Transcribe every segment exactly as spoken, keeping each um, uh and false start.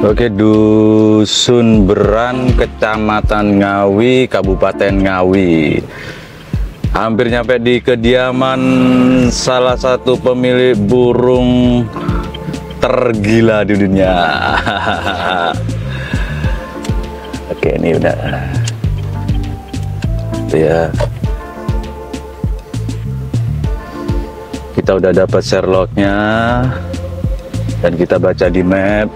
Oke, Dusun Beran, Kecamatan Ngawi, Kabupaten Ngawi. Hampir nyampe di kediaman salah satu pemilik burung tergila di dunia. Oke, ini udah ya. Kita udah dapat Sherlocknya dan kita baca di map.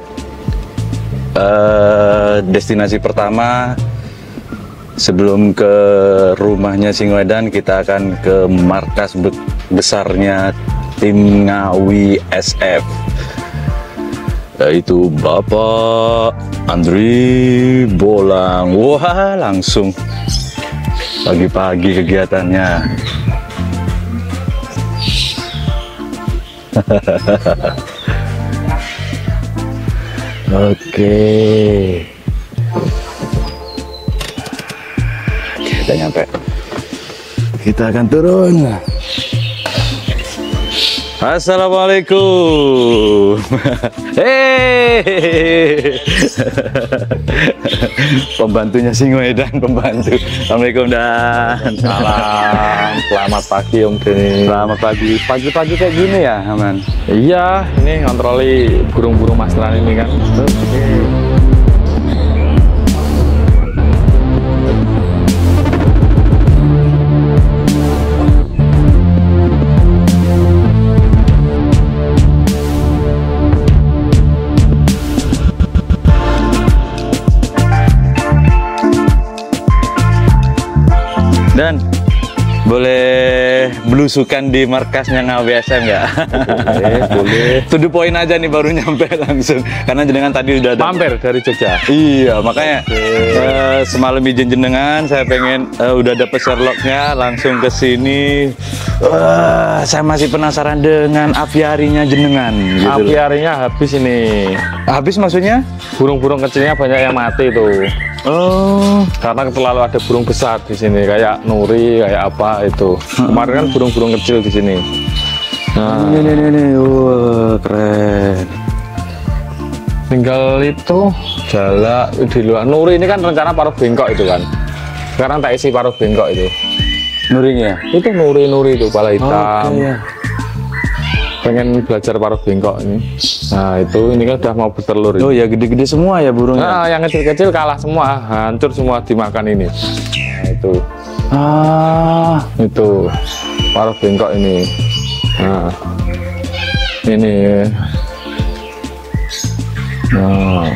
Uh, destinasi pertama sebelum ke rumahnya Singwedan, kita akan ke markas be besarnya tim Ngawi S F, yaitu Bapak Andri Bolang. Wah, langsung pagi-pagi kegiatannya. Oke, kita nyampe. Kita akan turun. Assalamualaikum. Hei, pembantunya Singwedan, pembantu. Assalamualaikum Dan. Salam. Selamat pagi Om Denny. Selamat pagi. Pagi-pagi kayak gini ya, Aman? Iya, ini ngontroli burung-burung masran ini kan. Oke. Dan boleh belusukan di markasnya Ngawi S M nggak? Boleh, boleh. To the point aja nih, baru nyampe langsung. Karena jenengan tadi udah ada mampir dari Jogja. Iya, makanya uh, semalam izin jenengan, saya pengen uh, udah dapet Sherlocknya, langsung ke sini. Uh, saya masih penasaran dengan apiarinya jenengan. Gitu apiarinya habis ini. Habis maksudnya? Burung-burung kecilnya banyak yang mati tuh. Oh, karena terlalu ada burung besar di sini, kayak nuri, kayak apa itu. Kemarin kan burung-burung kecil di sini. Nah, ini ini ini, wah keren. Tinggal itu jala di luar. Nuri ini kan rencana paruh bengkok itu kan. Sekarang tak isi paruh bengkok itu. Nurinya? Itu nuri-nuri itu, kepala hitam. Okay, ya. Pengen belajar paruh bengkok ini. Nah itu, ini kan udah mau bertelur. Oh ya, gede-gede semua ya burungnya? Nah, yang kecil-kecil kalah semua, hancur semua dimakan ini. Nah itu. Ah, itu paruh bengkok ini. Nah ini. Nah,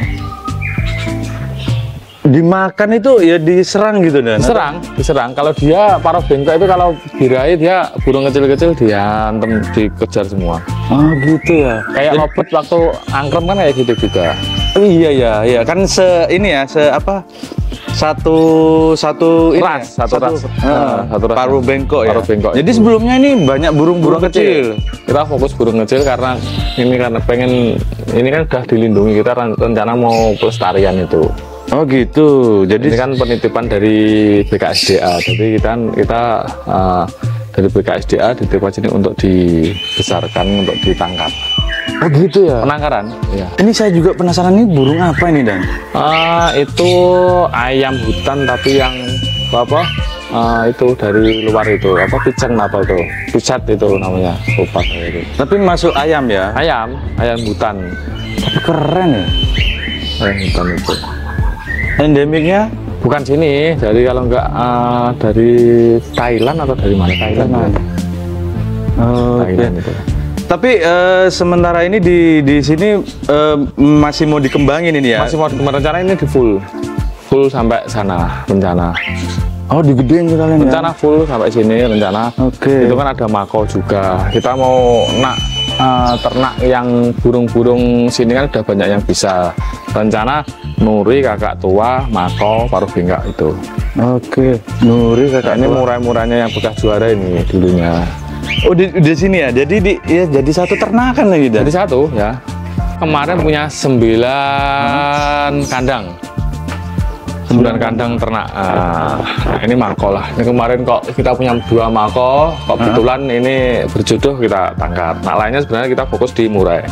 dimakan itu ya diserang gitu Dan? diserang, diserang. Kalau dia paruh bengkok itu kalau birahi dia burung kecil-kecil diantem, dikejar semua. Oh gitu ya. Kayak lobet waktu angkrem kan kayak gitu juga. Oh iya ya, iya kan se ini ya, se apa? Satu satu ini Ras, ya? satu ras. uh, Nah, satu ras. paruh bengkok ya. Paruh bengkok Jadi itu. sebelumnya ini banyak burung-burung Burung kecil. kecil. Kita fokus burung kecil karena ini karena pengen, ini kan udah dilindungi, kita rencana mau pelestarian itu. Oh gitu. Jadi Ini kan penitipan dari B K S D A. Jadi kita kita uh, dari B K S D A dititipkan sini untuk dibesarkan, untuk ditangkap. oh gitu ya. Penangkaran. Ya. Ini saya juga penasaran, ini burung apa ini Dan? Uh, itu ayam hutan tapi yang apa? Uh, itu dari luar itu apa? Picen apa itu? Picat itu namanya. Lupa itu. Tapi masuk ayam ya? Ayam, ayam hutan. Tapi keren ya. Ayam hutan itu. Endemiknya? Bukan sini, jadi kalau enggak uh, dari Thailand atau dari mana? Thailand. Thailand. Oh, Thailand oke. itu. Tapi uh, sementara ini di di sini uh, masih mau dikembangin ini ya? Masih mau rencana ini di full, full sampai sana rencana. Oh, digedein sekalian ya? Rencana full sampai sini rencana. Oke. Itu kan ada mako juga. Kita mau nak uh, ternak yang burung-burung sini kan udah banyak yang bisa. Rencana nuri, kakak tua, mako, paruh bengkok itu. Oke, Nuri kakak Ini murai-murainya yang bekas juara ini dulunya. Oh di, di sini ya, jadi di ya jadi satu ternakan lagi Dan? Jadi satu ya. Kemarin punya sembilan kandang. Sembilan kandang ternak. Nah, ini mako lah. Ini kemarin kok kita punya dua mako, kok kebetulan ini berjodoh kita tangkap. Nah lainnya sebenarnya kita fokus di murai.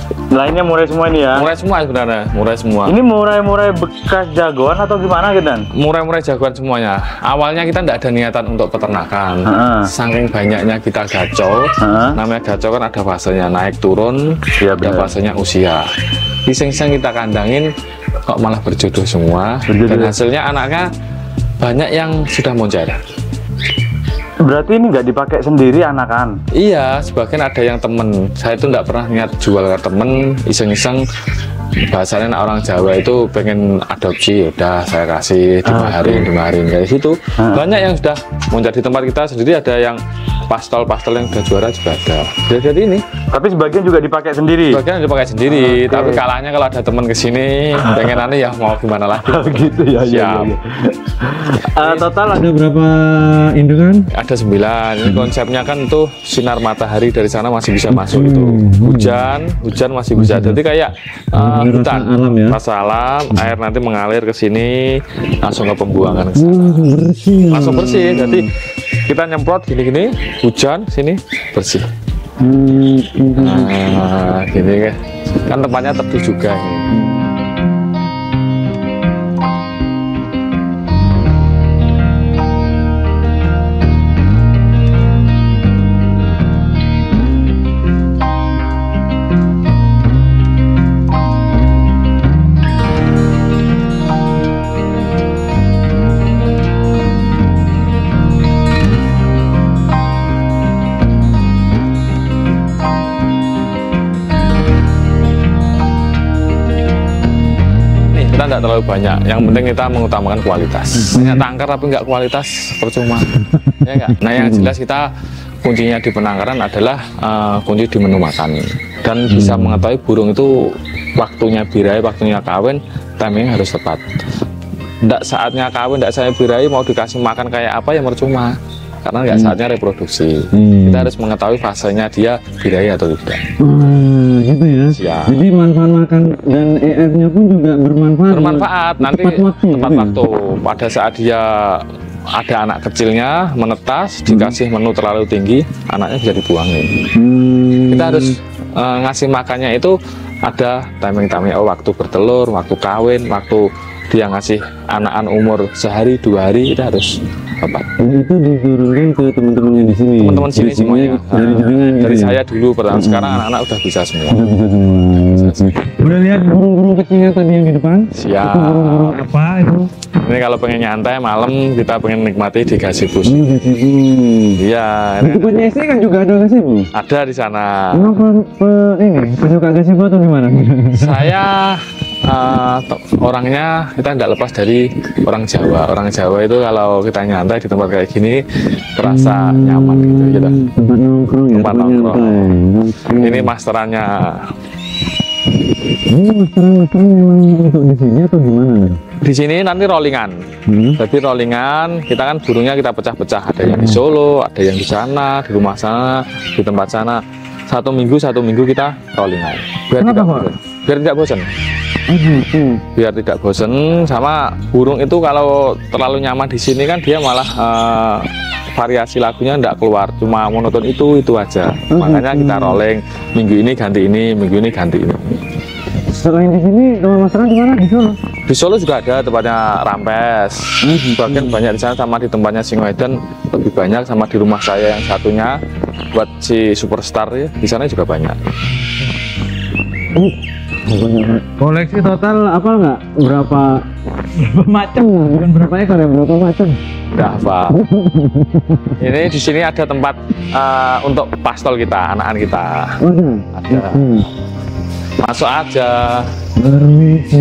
Lainnya murai semua ini ya? Murai semua sebenarnya, murai semua. Ini murai-murai bekas jagoan atau gimana gitu? Murai-murai jagoan semuanya. Awalnya kita tidak ada niatan untuk peternakan. Ha-ha. Saking banyaknya kita gacor. Ha-ha. Namanya gacor kan ada fasenya naik turun, Iya, ada benar. fasenya usia. Iseng-iseng kita kandangin, kok malah berjodoh semua. Berjodoh. Dan hasilnya anaknya banyak yang sudah moncer. Berarti ini nggak dipakai sendiri anakan? Iya, sebagian ada yang temen. Saya itu nggak pernah niat jual ke temen, iseng-iseng. Bahasanya anak orang Jawa itu pengen adopsi, udah saya kasih dimaharin, dimaharin kayak gitu. Ah. Banyak yang sudah moncer di tempat kita sendiri, ada yang pastol-pastol yang udah juara juga ada. Jadi ini, Tapi sebagian juga dipakai sendiri? sebagian dipakai sendiri. Oke. Tapi kalahnya kalau ada teman kesini, pengen aneh ya mau gimana lagi. Gitu ya, ya, Siap. ya, ya. Uh, total ada berapa indungan? Ada sembilan. Ini konsepnya kan tuh sinar matahari dari sana masih bisa masuk itu. Hujan, hujan masih bisa. Jadi kayak uh, Rasa hutan, alam ya? rasa alam, air nanti mengalir ke sini, langsung ke pembuangan ke sana. Langsung bersih. Langsung bersih. Jadi kita nyemprot gini-gini, hujan sini bersih. Hmm, Nah, gini kan tempatnya teduh juga ini. Kita nggak terlalu banyak, yang penting kita mengutamakan kualitas. Banyak tangkar tapi nggak kualitas, percuma. Ya nggak? Nah yang jelas kita kuncinya di penangkaran adalah uh, kunci di menu makan, dan bisa mengetahui burung itu waktunya birahi, waktunya kawin, timing harus tepat. Nggak saatnya kawin, nggak saatnya birahi, mau dikasih makan kayak apa ya percuma, karena nggak saatnya reproduksi. Hmm. Kita harus mengetahui fasenya dia birahi atau tidak. Ah, gitu ya. Siap. Jadi manfaat makan dan E R-nya pun juga bermanfaat. Bermanfaat nanti Tepat waktu. tepat gitu ya? waktu pada saat dia ada anak kecilnya menetas, dikasih menu terlalu tinggi, anaknya bisa dibuangin. Hmm. Kita harus uh, ngasih makannya itu ada timing-timing, oh waktu bertelur, waktu kawin, waktu dia ngasih anakan umur sehari dua hari, kita harus tepat. Itu diturunkan ke teman-temannya di sini. Teman-teman sini Basic-nya semuanya. dari Nah, jenengan gitu dari ya? saya dulu pertama, sekarang anak-anak udah bisa semua. Udah bisa semua. Udah lihat burung-burung kecilnya tadi yang di depan? Siap. Itu burung-burung apa itu? Ini kalau pengen nyantai malam, kita pengen nikmati di gazebus. Ini gazebo. Iya, Di tempatnya S D kan juga ada gazebo? ada di sana. Emang pe, pe- ini pesuka gazebo atau gimana? Saya uh, to- orangnya kita tidak lepas dari orang Jawa. Orang Jawa itu kalau kita nyantai di tempat kayak gini terasa nyaman gitu. gitu. Tempat nongkrong ya? Tempat nongkrong. nyantai. Ini masterannya. Ini masteran-masteran memang untuk di sini atau gimana nih? Di sini nanti rollingan. Hmm. Jadi rollingan, kita kan burungnya kita pecah-pecah. Ada yang di Solo, ada yang di sana, di rumah sana, di tempat sana. Satu minggu satu minggu kita rollingan. Biar Kenapa, tidak Pak? bosan. Biar tidak bosan. Oh gitu. Biar tidak bosan. Sama burung itu kalau terlalu nyaman di sini kan dia malah eh, variasi lagunya tidak keluar, cuma monoton itu itu aja. Oh, Makanya gitu. kita rolling, minggu ini ganti ini, minggu ini ganti ini. Selain di sini, rumah masteran di mana? Di Solo? Di Solo juga ada tempatnya Rampes. Oh, gitu. Bagian banyak di sana, sama di tempatnya Singoedan lebih banyak, sama di rumah saya yang satunya buat si Superstar ya, di sana juga banyak. Koleksi total apa nggak? Berapa macam? Bukan berapa ekor ya, berapa macam? Udah apa? Ini di sini ada tempat eh, untuk pastol kita, anakan kita. Oh, ada. Ada. Hmm. Masuk aja. Permisi.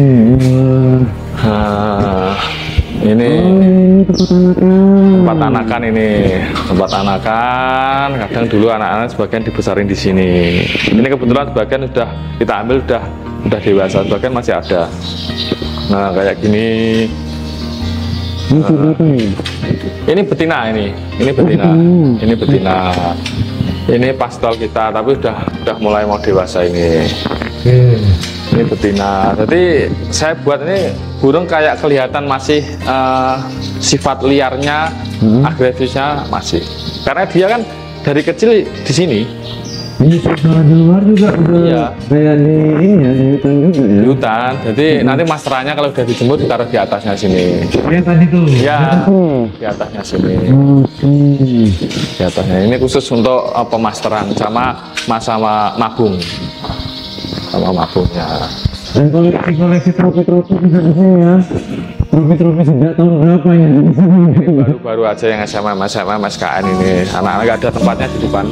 Nah, ini Oh, ini tempat anakan. tempat anakan ini, tempat anakan. Kadang dulu anak-anak sebagian dibesarin di sini. Ini kebetulan sebagian sudah kita ambil, sudah udah dewasa, sebagian masih ada. Nah, kayak gini. Ini berapa nih? Ini betina ini, ini betina, betina. ini betina. Ini pastol kita, tapi udah udah mulai mau dewasa ini. Ini betina. Jadi saya buat ini burung kayak kelihatan masih eh, sifat liarnya, Hmm. agresifnya masih. Karena dia kan dari kecil di sini, Ini suasana di luar juga udah Iya. kayak di ini ya, di hutan juga ya. Di hutan. Jadi nanti masterannya kalau udah dijemput ditaruh di atasnya sini. Yang tadi tuh. Ya, Hmm. di atasnya sini. Oke. Di atasnya ini khusus untuk uh, pemasteran sama mas sama mabung. Sama mabungnya. Dan koleksi-koleksi trofi-trofi bisa di sini ya. Trofi-trofi sejak tahun berapa ya di sini? Baru-baru aja yang S M M, S M M, S K N ini. Anak-anak nggak ada tempatnya di depan.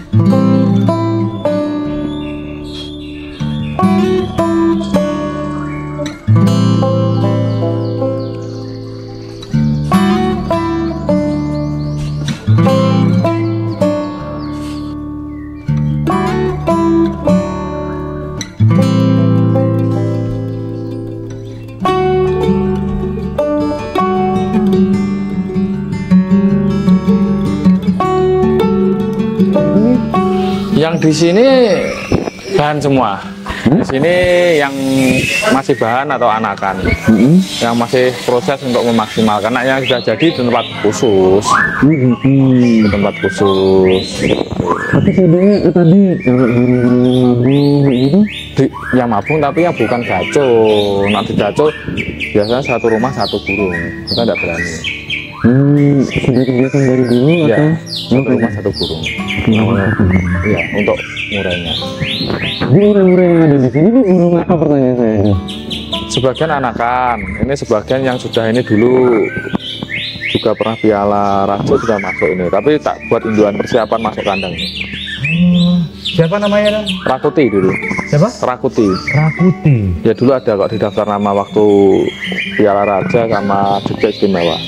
Yang di sini bahan semua. Di sini yang masih bahan atau anakan, Hmm. yang masih proses untuk memaksimalkan. Nah, yang sudah jadi di tempat khusus, Hmm. di tempat khusus. Tapi sebenarnya tadi kalau burung-burung mabung gitu. Di, yang mabung tapi yang bukan gaco. Nanti gaco biasanya satu rumah satu burung. Kita tidak berani. Hmm, sudah kebiasaan dari dulu Ya, atau? satu rumah satu burung. Namanya, ya, untuk murahnya. Jadi murai-murai yang ada di sini ini burung apa pertanyaan saya ini? Sebagian anakan, ini sebagian yang sudah ini dulu juga pernah piala raja sudah masuk ini, tapi tak buat induan persiapan masuk kandang. Siapa namanya? Rakuti dulu, Siapa? Rakuti. Rakuti. Ya dulu ada kok di daftar nama waktu piala raja sama Jogja Istimewa.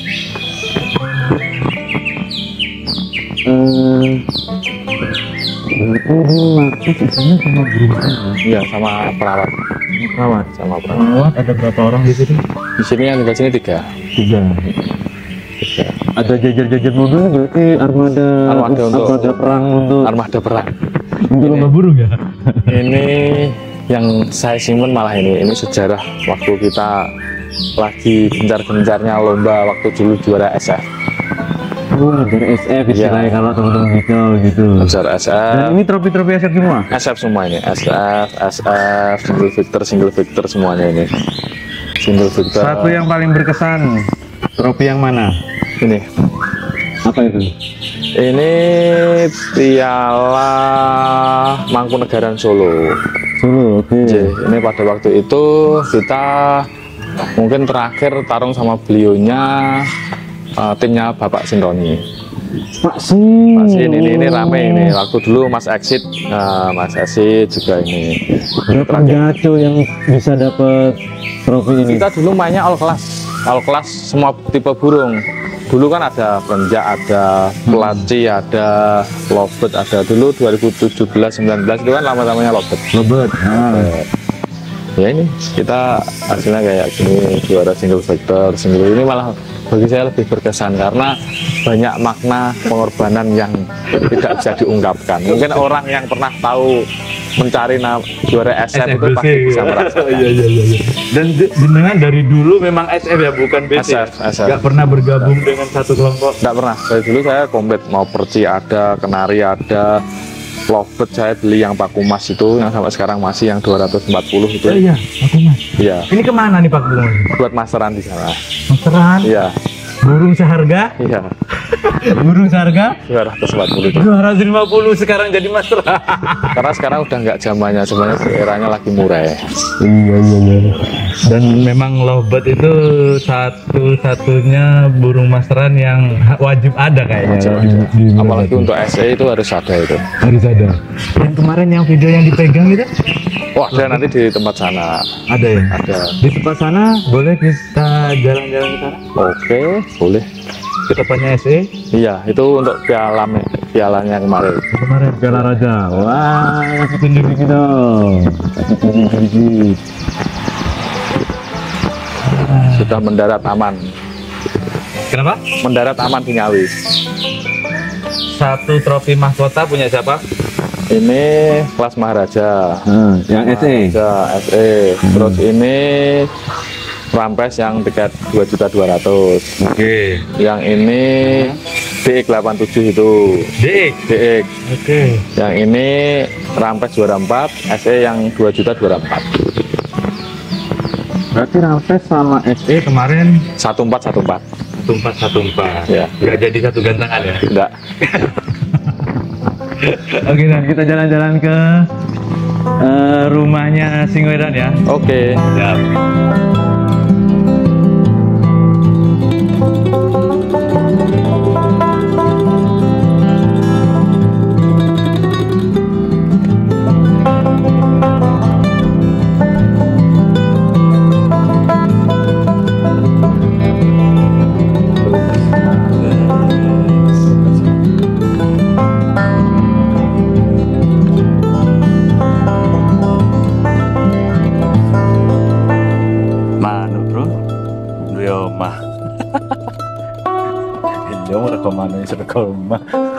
Hmm. Berarti ini maksud isinya sama burung apa? Iya, sama perawat, Perawat. sama perawat. Perawat ada berapa orang di sini? Di sini yang tinggal sini tiga. Tiga. Tiga. Ada jajar-jajar mobil berarti armada Armada untuk- armada perang untuk Armada perang. untuk lomba burung ya. Ini yang saya simpen malah ini, ini sejarah waktu kita lagi gencar-gencarnya lomba waktu dulu juara S F. Wah, dari S F istilahnya kalau teman-teman gitu gitu. Juara S Dan F, ini trofi-trofi S F semua. S F semua ini, S F, S F, single victor, single victor semuanya ini. Single victor. Satu yang paling berkesan, trofi yang mana? Ini, Apa itu? ini piala Mangkunegaran Solo. Solo, oke. J, ini pada waktu itu kita mungkin terakhir tarung sama beliaunya, uh, timnya Bapak Sintoni. Pak Sin. Mas ini, ini, ini rame ini. Waktu dulu Mas Exit, uh, Mas Exit juga ini. Berapa gaco yang bisa dapat trofi ini? Kita dulu mainnya all class, all class semua tipe burung. Dulu kan ada penjak, ada pelaci, ada lovebird, ada dulu dua ribu tujuh belas sembilan belas itu kan lama-lamanya lovebird. Lebet. Ah. Ya ini kita hasilnya kayak gini, juara single vector, single ini malah bagi saya lebih berkesan karena banyak makna pengorbanan yang tidak bisa diungkapkan. Mungkin orang yang pernah tahu mencari nama juara S F itu pasti bisa merasakan. Iya iya iya. Dan j- jenengan dari dulu memang S F ya, bukan B C. S F, S F. Gak pernah bergabung dengan satu kelompok. Nggak pernah, dari dulu saya komplit, mau perci ada, kenari ada, lovebird saya beli yang Paku Mas itu yang sampai sekarang masih yang dua ratus empat puluh itu. Oh iya, aku mas. Iya, Ini kemana nih Pak Burung? buat masteran di sana. Masteran. Iya, Burung seharga? iya, Burung seharga? dua ratus empat puluh itu. dua ratus lima puluh sekarang jadi masteran. Karena sekarang udah nggak zamannya, sebenarnya eranya lagi murah. Iya iya iya. Dan memang lovebird itu satu-satunya burung masteran yang ha- wajib ada kayaknya. Wajib di- ada. di wilayah Apalagi itu. untuk S E itu harus ada itu. Harus ada. Yang kemarin yang video yang dipegang itu Wah, ada nanti di tempat sana. ada ya. Ada. Di tempat sana boleh kita jalan-jalan ke sana? Oke, boleh. Ke tempatnya S E Iya, itu untuk piala pialanya kemarin. kemarin Piala Raja. Wah, kasih tunjuk dikit dong. Kasih tunjuk dikit. Sudah mendarat aman. Kenapa? Mendarat aman di Ngawi. Satu trofi mahkota punya siapa? Ini kelas Maharaja. Hmm, yang S E. Maharaja S E. Terus ini Rampes yang tiket dua juta dua ratus ribu. Oke. Yang ini D D X delapan puluh tujuh itu. D X. D X. Oke. Yang ini Rampes juara empat, S E yang dua juta juara empat. Berarti Rampes sama S E kemarin satu empat satu empat. satu empat satu empat. Ya. Nggak jadi satu gantangan ya? Enggak. Oke, dan kita jalan-jalan ke eh, rumahnya Singwedan ya. Oke. Siap. Manu bro, dua omah. Dia mau rekam mana? Rekam rumah.